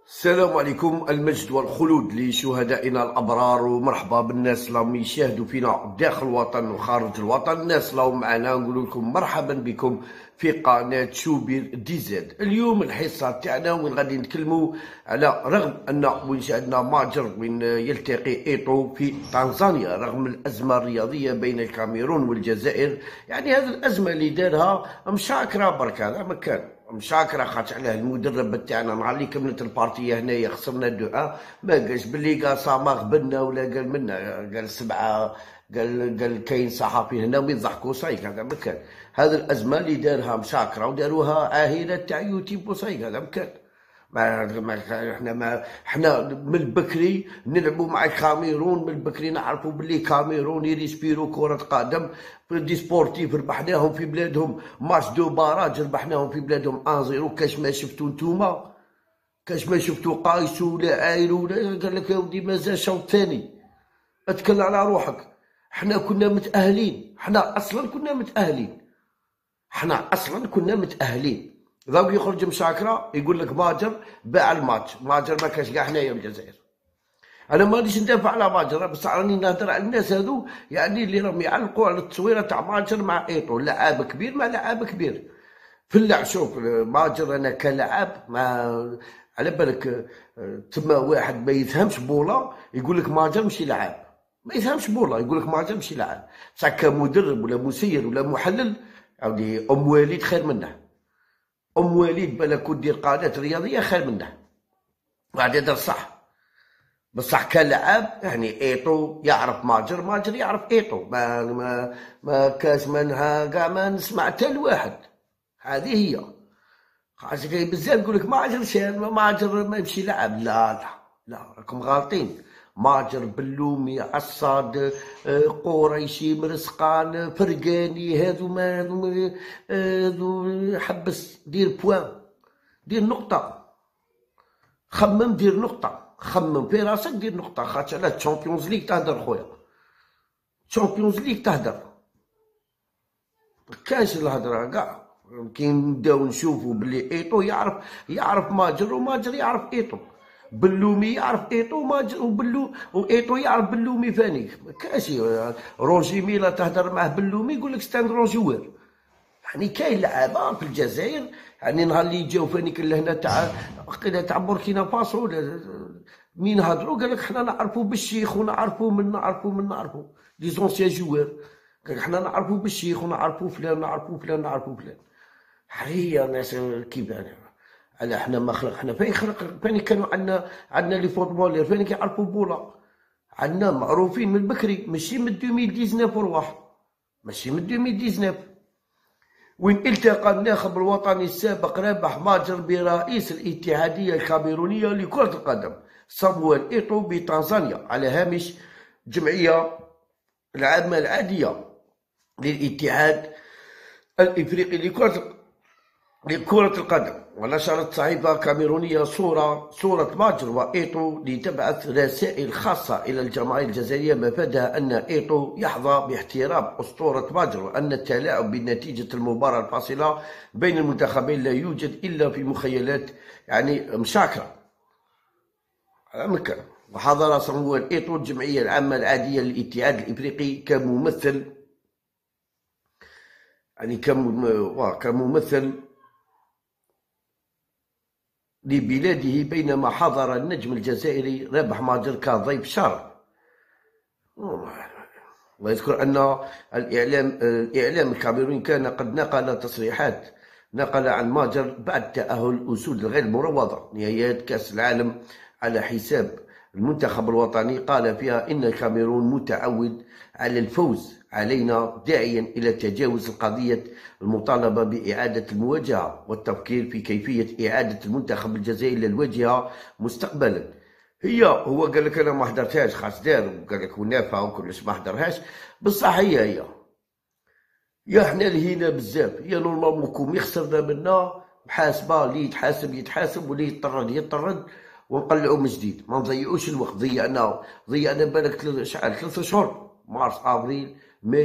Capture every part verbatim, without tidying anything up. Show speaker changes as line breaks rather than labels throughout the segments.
السلام عليكم، المجد والخلود لشهدائنا الأبرار، ومرحبا بالناس اللي يشاهدوا فينا داخل الوطن وخارج الوطن. الناس اللي معنا نقول لكم مرحبا بكم في قناة شوبير دي زد. اليوم الحصة تاعنا وين غادي نتكلموا على رغم أن وين شاهدنا ماجر وين يلتقي إيطو في تنزانيا رغم الأزمة الرياضية بين الكاميرون والجزائر. يعني هذه الأزمة اللي دارها مشاكرة برك، هذا ما كان مشاكرة خاطر علاه المدرب تاعنا نهار اللي كملت البارتيه هنايا خسرنا دو ان، ما قالش بلي قال صاما غبنا ولا قال منا، قال سبعه، قال قال كاين صحافي هنا ويضحكوا صايك. هذا ما كان. هذه الازمه اللي دارها مشاكره وداروها عاهله تاع يوتيوب وصايك. هذا ما كان. ما ما احنا ما احنا من البكري نلعبوا مع الكاميرون، من البكري نعرفوا باللي كاميرون يريسبيرو كرة قدم دي سبورتيف، ربحناهم في بلادهم ماتش دو باراج، ربحناهم في بلادهم واحد صفر. كاش ما شفتوا نتوما، كاش ما شفتوا قايسو ولا عايرو ولا، قال لك يا ودي مازال شوط ثاني، اتكل على روحك. احنا كنا متأهلين، احنا اصلا كنا متأهلين، احنا اصلا كنا متأهلين. ذاك يخرج مشاكره يقول لك ماجر باع الماتش، ماجر ما كاش كاع هنايا من الجزائر. انا مانيش ندافع على ماجر، بس راني نهضر على الناس هذو يعني اللي راهم يعلقوا على التصويره تاع ماجر مع ايطو. لاعب كبير مع لاعب كبير في اللعب. شوف ماجر انا كلاعب ما على بالك تما واحد ما يفهمش بولا يقول لك ماجر ماشي لاعب، ما يفهمش بولا يقول لك ماجر ماشي لاعب. بصح كمدرب ولا مسير ولا محلل عاودي ام وليد خير منه، ام وليد بالك ودير قناه رياضيه خير منه، واحد يدير صح. بصح كلاعب يعني ايطو يعرف ماجر، ماجر يعرف ايطو. ما ما ما كاش منها كاع ما نسمع حتى لواحد. هذه هي خاطر كاين بزاف يقول لك ماجر شان ماجر ما يمشي لعب. لا لا لا، راكم غالطين. ماجر بلومي عصاد قريشي مرسقان فرقاني هذو ما هذو حبس دير بوان، دير نقطة، خمم دير نقطة، خمم في راسك دير نقطة. خاطر على الشامبيونز ليغ تهدر خويا، الشامبيونز ليغ تهدر، مكانش الهدرة كاع. كي نبداو نشوفو بلي ايطو يعرف يعرف ماجر وماجر يعرف ايطو، بلومي يعرف ايطو ماجر وبلو وايطو يعرف بلومي ثاني. مكانش روجي ميلا تهدر معاه بلومي يقول لك ستاند روجوير. يعني كاين لعابه في الجزائر يعني نهار اللي جاو فانيك لهنا تاع قيله تاع بوركينا فاسو مين هضروا قال لك حنا نعرفوا بالشيخ ونعرفوا من نعرفوا من نعرفوا لي زونسيان جوار. قال لك حنا نعرفوا بالشيخ ونعرفوا فلان نعرفوا فلان نعرفوا فلان. هي ناس كيف على حنا ما خلق حنا فين خلق فين كانوا عندنا عندنا لي فوتبولير فين كيعرفوا بولا. عندنا معروفين من بكري، ماشي من ألفين وتسعطاش ورواح، ماشي من ألفين وتسعطاش. وين التقى الناخب الوطني السابق رابح ماجر برئيس الاتحادية الكاميرونية لكرة القدم صامويل إيطو بتنزانيا على هامش جمعية العامة العادية للاتحاد الإفريقي لكرة لكرة القدم. ونشرت صحيفة كاميرونية صورة صورة ماجر وإيطو لتبعث رسائل خاصة إلى الجماهير الجزائرية مفادها أن إيطو يحظى باحترام أسطورة ماجر، وأن التلاعب بنتيجة المباراة الفاصلة بين المنتخبين لا يوجد إلا في مخيلات يعني مشاكرة. مكان. وحضر صامويل إيطو الجمعية العامة العادية للاتحاد الإفريقي كممثل يعني كممثل لبلاده، بينما حضر النجم الجزائري رابح ماجر كضيف شرف. ويذكر أن الإعلام الإعلام الكاميروني كان قد نقل تصريحات نقل عن ماجر بعد تأهل الأسود الغير مروضة نهائيات كأس العالم على حساب المنتخب الوطني. قال فيها إن الكاميرون متعود على الفوز علينا، داعيا إلى تجاوز القضية المطالبة بإعادة المواجهة والتفكير في كيفية إعادة المنتخب الجزائري للواجهة مستقبلا. هي هو قال لك أنا ما حضرتهاش خاص دار، وقال لك ونافع وكلش ما حضرهاش، بصح هي هي يا حنا لهينا بزاف. هي نورمالمون يخسرنا منا محاسبة، اللي يتحاسب يتحاسب واللي يطرد يطرد ونقلعو من جديد. ما نضيعوش الوقت. ضيعنا ضيعنا بالك شحال ثلاثة شهور، مارس افريل ماي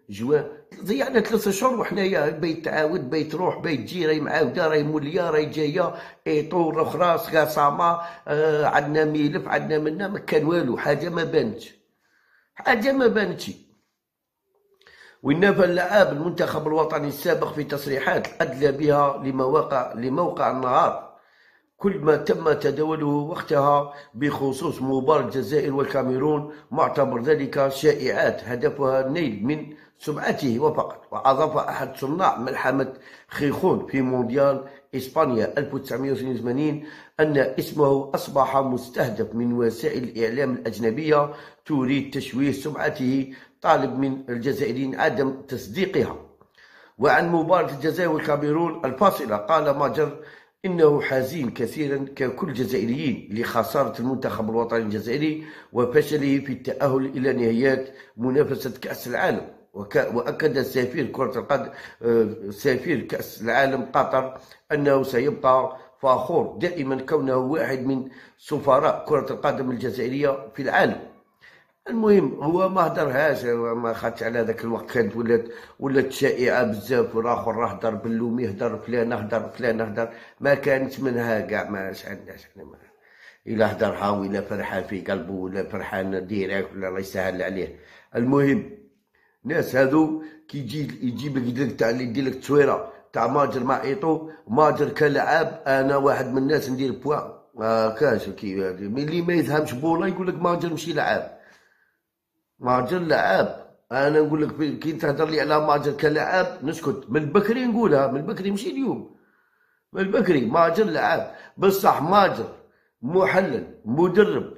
جوان ضيعنا ثلاثة شهور وحنايا بيت تعاود بيت تروح بيت تجي راهي معاودة راهي مولية راهي جاية ايطو اخرى غاصامة آه عندنا ملف عندنا منا ما كان والو حاجة ما بانتش حاجة ما بانتش. ونافى اللاعب المنتخب الوطني السابق في تصريحات أدلى بها لمواقع لموقع النهار كل ما تم تداوله وقتها بخصوص مباراة الجزائر والكاميرون، معتبر ذلك شائعات هدفها النيل من سمعته وفقط. وأضاف أحد صناع ملحمة خيخون في مونديال إسبانيا ألف وتسعمائة واثنين وثمانين أن اسمه أصبح مستهدف من وسائل الإعلام الأجنبية تريد تشويه سمعته، طالب من الجزائريين عدم تصديقها. وعن مباراة الجزائر والكاميرون الفاصلة قال ماجر إنه حزين كثيرا ككل الجزائريين لخسارة المنتخب الوطني الجزائري وفشله في التأهل إلى نهائيات منافسة كأس العالم. وأكد سفير كرة القدم سفير كأس العالم قطر أنه سيبقى فخور دائما كونه واحد من سفراء كرة القدم الجزائرية في العالم. المهم هو ما هدرهاش ما خدش على ذاك الوقت، كانت ولات ولات شائعه بزاف، والاخر راه هدر باللومي هدر فلان هدر فلان هدر، ما كانت منها كاع ما عندناش احنا ما. الا هدرها ولا فرحان في قلبه ولا فرحان ديريكت ولا الله يسهل عليه. المهم ناس هذو كي يجي يجيب لك يدير لك تاع اللي يدير لك تصويره تاع ماجر مع ايطو، ماجر كلاعب انا واحد من الناس ندير بوان ما كاش كي اللي ما يفهمش بولا يقول لك ماجر ماشي لاعب. ماجر لعاب، انا نقول لك كي تهضر لي على ماجر كلاعب نسكت، من بكري نقولها من بكري ماشي اليوم، من بكري ماجر لعاب بصح ماجر محلل مدرب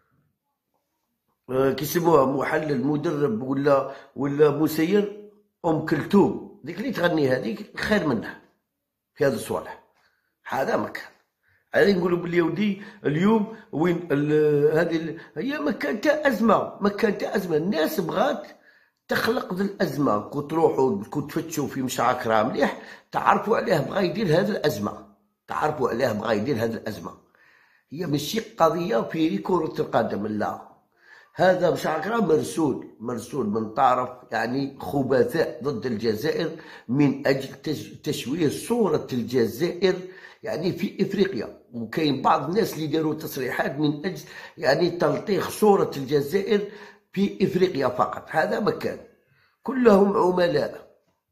آه كيسموها محلل مدرب ولا ولا مسير ام كلثوم ديك اللي تغني هذيك خير منها في هذا الصوالح. هذا ما كان هذه نقولوا باللي ودي اليوم وين هذه هي ما كان تاع ازمه، ما كان تاع ازمه، الناس بغات تخلق ذي الازمه، كون تروحوا كون تفتشوا في مشاكرة مليح تعرفوا عليه بغا يدير هذه الازمه، تعرفوا عليه بغا يدير هذه الازمه. هي ماشي قضيه في كرة القدم، لا هذا مشاكرة مرسول مرسول من طرف يعني خبثاء ضد الجزائر من اجل تشويه صوره الجزائر يعني في افريقيا. وكاين بعض الناس اللي داروا تصريحات من اجل يعني تلطيخ صوره الجزائر في افريقيا فقط. هذا ما كان، كلهم عملاء،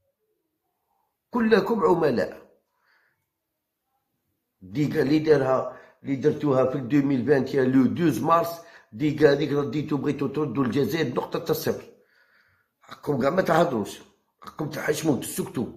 كلكم عملاء. ديكا اللي دارها اللي درتوها في ألفين وعشرين لو اثناش مارس، ديكا هذيك رديتو بغيتو تردوا الجزائر نقطه الصفر. راكم كاع ما تهضروش، راكم تحشموا تسكتوا.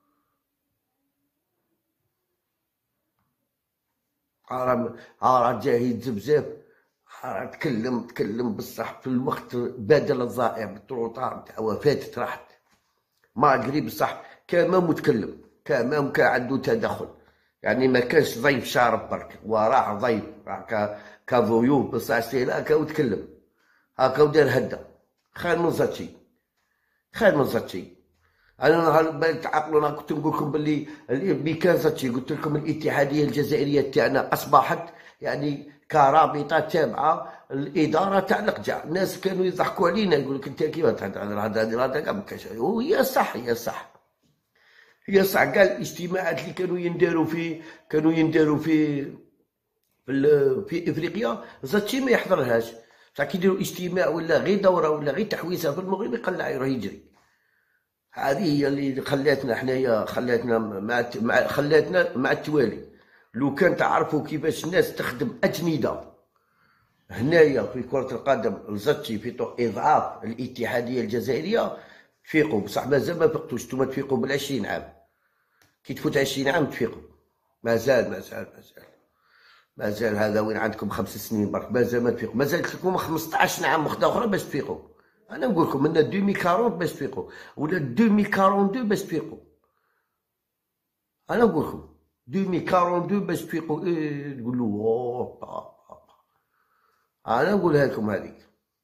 راه جاهز بزاف، تكلم تكلم بصح في الوقت بدل الضائع بالطروطار تاع فاتت راحت. ما قريب بصح كمان متكلم كمان كان عنده تدخل، يعني ما كانش ضيف شارب برك وراه ضيف راه كضيوف بصح سير هكا وتكلم هكا ودار هدا خير من زاتشي، خير من زاتشي. انا نهار تعقلوا كنت نقول لكم باللي بكان زاتشي قلت لكم الاتحاديه الجزائريه تاعنا اصبحت يعني كرابطه تابعه الاداره تاع القجع. الناس كانوا يضحكوا علينا يقول لك انت كيف تهضر هذا هذا هذا كاع ما كانش، وهي صح هي صح هي صح. كاع الاجتماعات اللي كانوا ينداروا في كانوا ينداروا في في, في افريقيا زاتشي ما يحضرهاش، بصح كي يديروا اجتماع ولا غير دوره ولا غير تحويسه في المغرب يقلع يروح يجري. هذه هي اللي خلاتنا حنايا خلاتنا مع خلاتنا مع التوالي. لو كان تعرفوا كيفاش الناس تخدم اجنده هنايا في كرة القدم الزاتشي في اضعاف الاتحاديه الجزائريه تفيقوا، بصح مازال ما فقتوش. نتوما تفيقوا بالعشرين عام، كي تفوت عشرين عام تفيقوا. مازال مازال مازال مازال هذا وين عندكم خمس سنين برك مازال ما تفيقوا، مازال لكم خمسطاش عام وحده اخرى باش تفيقوا. انا نقول لكم من ألفين وأربعين باش تفيقوا ولا ألفين واثنين وأربعين باش تفيقوا. انا نقول لكم ألفين وأربعين باش تفيقوا. ايه تقولوا اوه انا نقولها لكم هذيك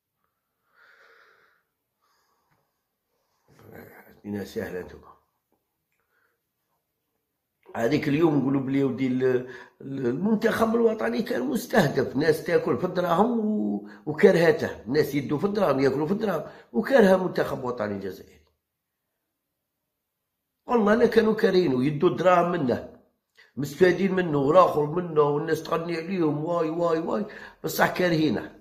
الدنيا سهله. انتوما هذيك اليوم نقولوا بلي ودي المنتخب الوطني كان مستهدف، ناس تاكل في الدراهم وكرهته، الناس يدوا في الدراهم ياكلوا في الدراهم وكرهه المنتخب الوطني الجزائري. والله لا كانوا كارهينو، يدوا الدراهم منه، مستفادين منه وراخر منه، والناس تغني عليهم واي واي واي، بصح كارهينه.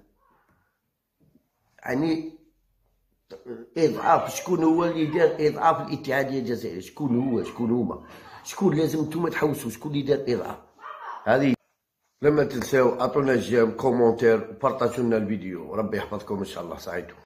يعني اضعاف، شكون هو اللي دار اضعاف الاتحاديه الجزائريه؟ شكون هو؟ شكون هما؟ شكون لازم نتوما تحوسوا شكون اللي دار اضعاف؟ هذه. لما تنساو اعطونا جيم كومونتير وبارطاجوا لنا الفيديو. ربي يحفظكم ان شاء الله. سعيد.